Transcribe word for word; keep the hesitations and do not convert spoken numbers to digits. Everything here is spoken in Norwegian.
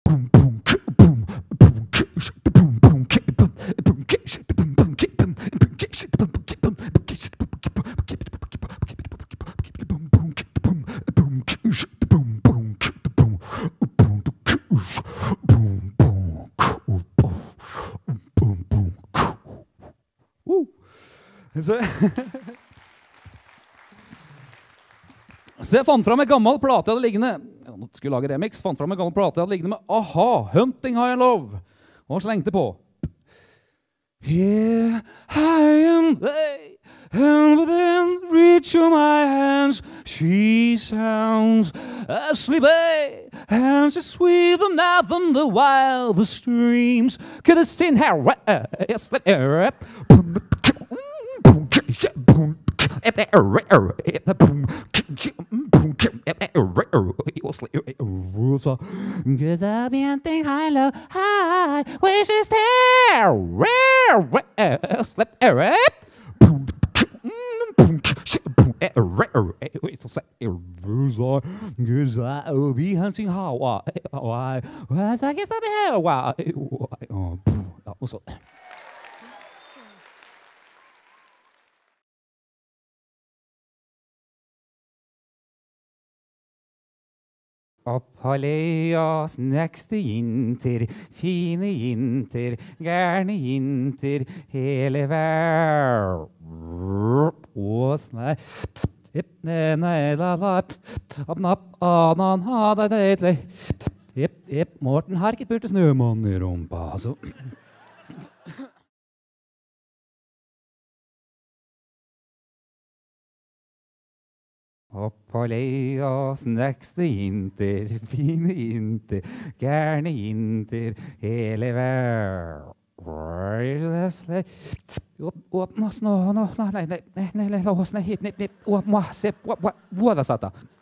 Så, så jeg fant frem en gammel plate jeg hadde liggende. Jeg skulle lage remix, fant frem en gammel plate jeg hadde liggende med Aha, Hunting High and Love. Og slengte på. Here I am, they, and within reach of my hands, she sounds asleep, and she's sweeter now than the wildest streams. Could have seen her, cause I've been thinking high, low, high, where she's there, rare, slept, cause I'll be hunting how, why, was I guess I'll be here, why, oh, så. Opp på leia, snekste jinter, fine jinter, gærne jinter, hele vær. Og snei, nei, la, la, opp, napp, anan, ha, da, da, da, Jepp, jepp, Morten har ikke burt snømann i rumpa, så. Opp på leia, snekste jinter, fine jinter, gærne jinter, hele vær. Åpna snå, nå, nei, nei, nei, nei, lås, nei, hit, nei, nei, åpna, se, hva da satt da?